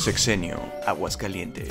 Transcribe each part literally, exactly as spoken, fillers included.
Sexenio Aguascalientes.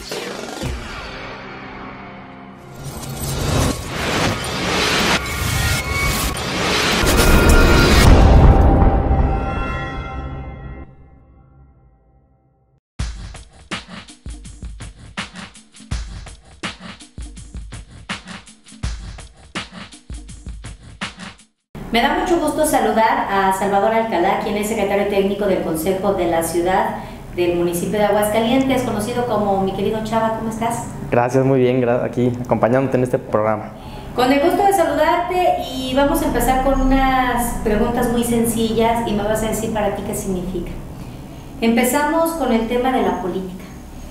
Me da mucho gusto saludar a Salvador Alcalá, quien es secretario técnico del Consejo de la Ciudad del municipio de Aguascalientes, conocido como mi querido Chava. ¿Cómo estás? Gracias, muy bien, aquí acompañándote en este programa. Con el gusto de saludarte, y vamos a empezar con unas preguntas muy sencillas y me vas a decir para ti qué significa. Empezamos con el tema de la política.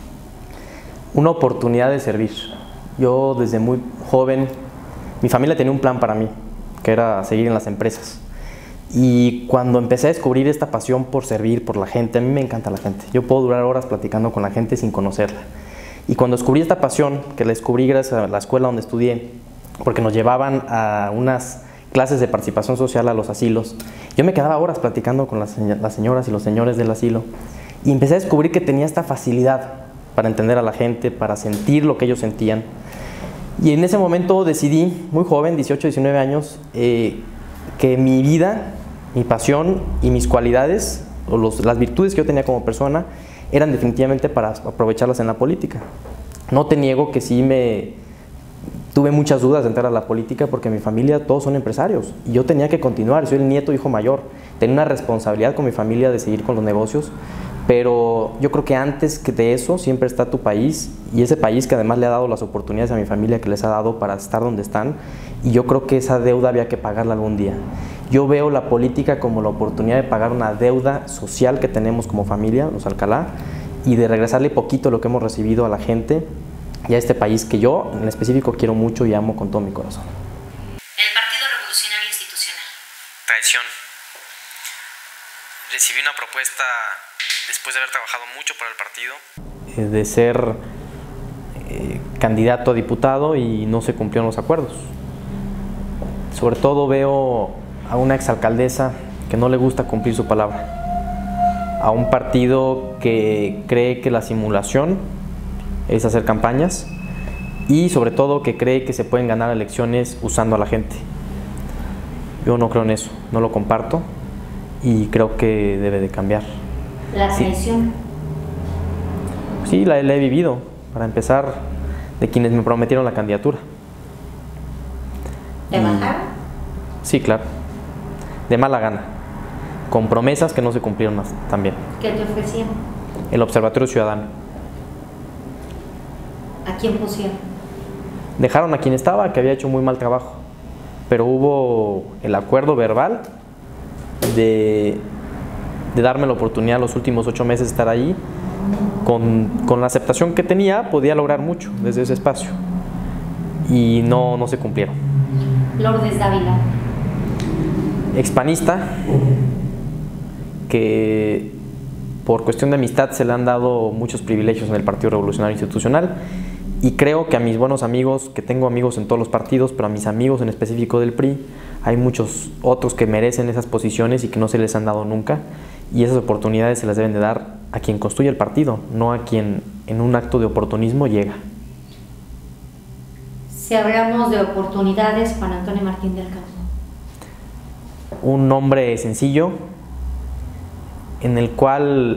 Una oportunidad de servir. Yo desde muy joven, mi familia tenía un plan para mí, que era seguir en las empresas. Y cuando empecé a descubrir esta pasión por servir, por la gente, a mí me encanta la gente. Yo puedo durar horas platicando con la gente sin conocerla. Y cuando descubrí esta pasión, que la descubrí gracias a la escuela donde estudié, porque nos llevaban a unas clases de participación social a los asilos, yo me quedaba horas platicando con las, las señoras y los señores del asilo, y empecé a descubrir que tenía esta facilidad para entender a la gente, para sentir lo que ellos sentían. Y en ese momento decidí, muy joven, dieciocho, diecinueve años, eh, que mi vida, mi pasión y mis cualidades, o los, las virtudes que yo tenía como persona, eran definitivamente para aprovecharlas en la política. No te niego que sí me tuve muchas dudas de entrar a la política, porque mi familia todos son empresarios y yo tenía que continuar. Soy el nieto, hijo mayor, tenía una responsabilidad con mi familia de seguir con los negocios. Pero yo creo que antes que de eso siempre está tu país, y ese país que además le ha dado las oportunidades a mi familia, que les ha dado para estar donde están, y yo creo que esa deuda había que pagarla algún día. Yo veo la política como la oportunidad de pagar una deuda social que tenemos como familia, los Alcalá, y de regresarle poquito lo que hemos recibido a la gente y a este país que yo en específico quiero mucho y amo con todo mi corazón. El Partido Revolucionario Institucional. Traición. Recibí una propuesta después de haber trabajado mucho para el partido, de ser eh, candidato a diputado, y no se cumplieron los acuerdos. Sobre todo veo a una exalcaldesa que no le gusta cumplir su palabra, a un partido que cree que la simulación es hacer campañas, y sobre todo que cree que se pueden ganar elecciones usando a la gente. Yo no creo en eso, no lo comparto, y creo que debe de cambiar. La traición. Sí, sí la, la he vivido, para empezar, de quienes me prometieron la candidatura. ¿Te y, bajaron? Sí, claro, de mala gana, con promesas que no se cumplieron más, también. ¿Qué te ofrecían? El Observatorio Ciudadano. ¿A quién pusieron? Dejaron a quien estaba, que había hecho muy mal trabajo, pero hubo el acuerdo verbal de... de darme la oportunidad los últimos ocho meses de estar ahí. Con, con la aceptación que tenía, podía lograr mucho desde ese espacio, y no, no se cumplieron. Lourdes Dávila. Expanista, que por cuestión de amistad se le han dado muchos privilegios en el Partido Revolucionario Institucional, y creo que a mis buenos amigos, que tengo amigos en todos los partidos, pero a mis amigos en específico del P R I, hay muchos otros que merecen esas posiciones y que no se les han dado nunca, y esas oportunidades se las deben de dar a quien construye el partido, no a quien en un acto de oportunismo llega. Si hablamos de oportunidades, Juan Antonio Martín del Campo. Un hombre sencillo, en el cual,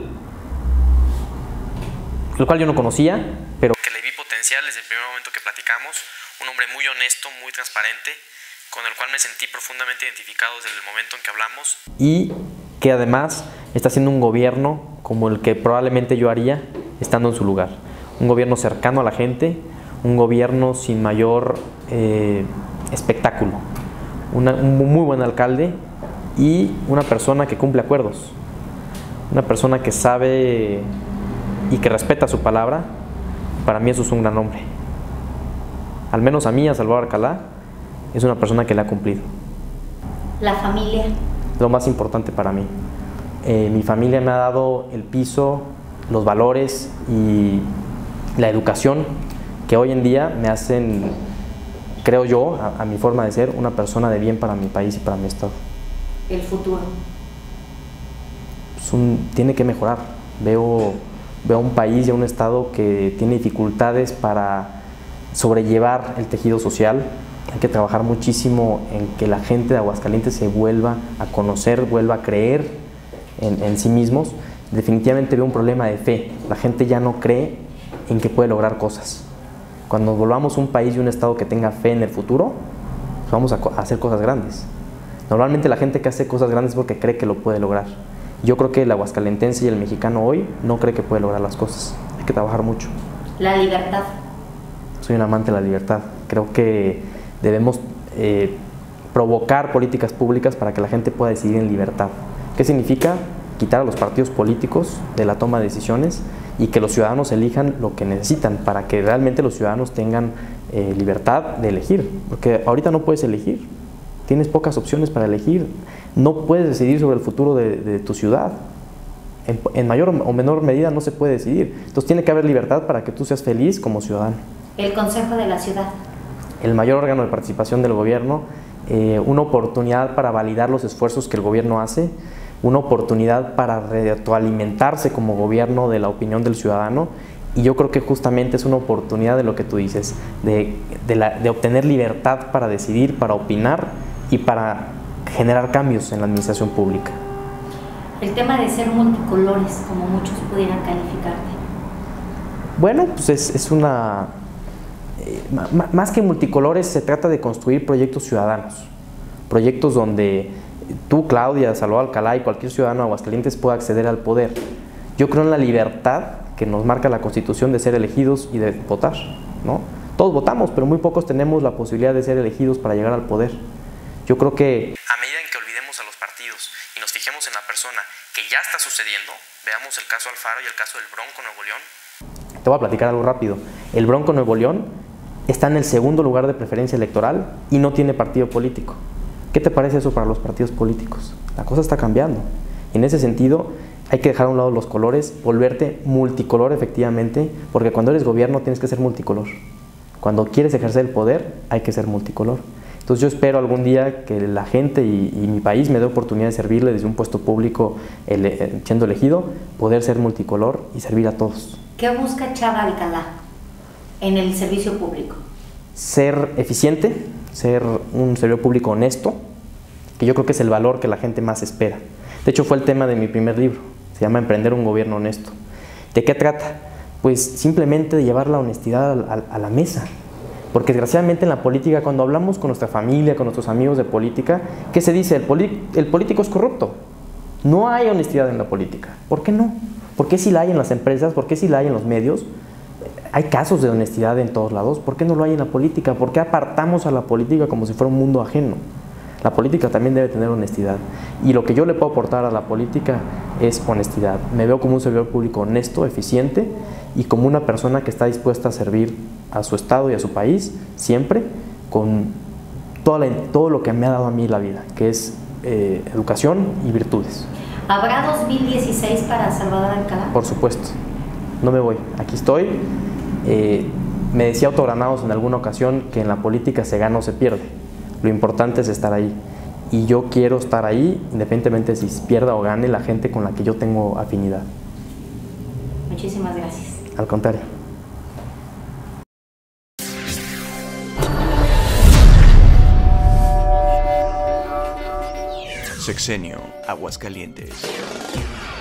el cual yo no conocía, pero que le vi potencial desde el primer momento que platicamos. Un hombre muy honesto, muy transparente, con el cual me sentí profundamente identificado desde el momento en que hablamos, y que además está haciendo un gobierno como el que probablemente yo haría estando en su lugar. Un gobierno cercano a la gente, un gobierno sin mayor eh, espectáculo, una, un muy buen alcalde, y una persona que cumple acuerdos, una persona que sabe y que respeta su palabra. Para mí eso es un gran hombre. Al menos a mí, a Salvador Alcalá, es una persona que le ha cumplido. La familia. Lo más importante para mí. Eh, mi familia me ha dado el piso, los valores y la educación que hoy en día me hacen, creo yo, a, a mi forma de ser, una persona de bien para mi país y para mi estado. El futuro. Pues un, tiene que mejorar. Veo Veo a un país y a un estado que tiene dificultades para sobrellevar el tejido social. Hay que trabajar muchísimo en que la gente de Aguascalientes se vuelva a conocer, vuelva a creer en, en sí mismos. Definitivamente veo un problema de fe. La gente ya no cree en que puede lograr cosas. Cuando volvamos un país y un estado que tenga fe en el futuro, pues vamos a, a hacer cosas grandes. Normalmente la gente que hace cosas grandes es porque cree que lo puede lograr. Yo creo que el aguascalentense y el mexicano hoy no cree que puede lograr las cosas. Hay que trabajar mucho. La libertad. Soy un amante de la libertad. Creo que debemos eh, provocar políticas públicas para que la gente pueda decidir en libertad. ¿Qué significa? Quitar a los partidos políticos de la toma de decisiones y que los ciudadanos elijan lo que necesitan para que realmente los ciudadanos tengan eh, libertad de elegir. Porque ahorita no puedes elegir. Tienes pocas opciones para elegir. No puedes decidir sobre el futuro de, de tu ciudad. En, en mayor o menor medida no se puede decidir. Entonces tiene que haber libertad para que tú seas feliz como ciudadano. El Consejo de la Ciudad. El mayor órgano de participación del gobierno, eh, una oportunidad para validar los esfuerzos que el gobierno hace, una oportunidad para retroalimentarse como gobierno de la opinión del ciudadano. Y yo creo que justamente es una oportunidad de lo que tú dices, de, de, la, de obtener libertad para decidir, para opinar y para generar cambios en la administración pública. El tema de ser multicolores, como muchos pudieran calificarte. Bueno, pues es, es una... Eh, más que multicolores, se trata de construir proyectos ciudadanos. Proyectos donde tú, Claudia, Salvador Alcalá y cualquier ciudadano de Aguascalientes pueda acceder al poder. Yo creo en la libertad que nos marca la Constitución de ser elegidos y de votar, ¿no? Todos votamos, pero muy pocos tenemos la posibilidad de ser elegidos para llegar al poder. Yo creo que a medida en que olvidemos a los partidos y nos fijemos en la persona que ya está sucediendo, veamos el caso Alfaro y el caso del Bronco Nuevo León. Te voy a platicar algo rápido. El Bronco Nuevo León está en el segundo lugar de preferencia electoral y no tiene partido político. ¿Qué te parece eso para los partidos políticos? La cosa está cambiando. En ese sentido, hay que dejar a un lado los colores, volverte multicolor efectivamente, porque cuando eres gobierno tienes que ser multicolor. Cuando quieres ejercer el poder, hay que ser multicolor. Entonces yo espero algún día que la gente y, y mi país me dé oportunidad de servirle desde un puesto público ele, siendo elegido, poder ser multicolor y servir a todos. ¿Qué busca Chava Alcalá en el servicio público? Ser eficiente, ser un servidor público honesto, que yo creo que es el valor que la gente más espera. De hecho fue el tema de mi primer libro, se llama Emprender un gobierno honesto. ¿De qué trata? Pues simplemente de llevar la honestidad a, a, a la mesa. Porque desgraciadamente en la política, cuando hablamos con nuestra familia, con nuestros amigos de política, ¿qué se dice? El, el político es corrupto. No hay honestidad en la política. ¿Por qué no? ¿Por qué sí la hay en las empresas? ¿Por qué sí la hay en los medios? Hay casos de honestidad en todos lados. ¿Por qué no lo hay en la política? ¿Por qué apartamos a la política como si fuera un mundo ajeno? La política también debe tener honestidad. Y lo que yo le puedo aportar a la política es honestidad. Me veo como un servidor público honesto, eficiente y como una persona que está dispuesta a servir a su estado y a su país siempre con toda la, todo lo que me ha dado a mí la vida, que es eh, educación y virtudes. ¿Habrá dos mil dieciséis para Salvador Alcalá? Por supuesto. No me voy. Aquí estoy. Eh, me decía Otto Granados en alguna ocasión que en la política se gana o se pierde. Lo importante es estar ahí. Y yo quiero estar ahí, independientemente de si pierda o gane la gente con la que yo tengo afinidad. Muchísimas gracias. Al contrario. Sexenio Aguascalientes.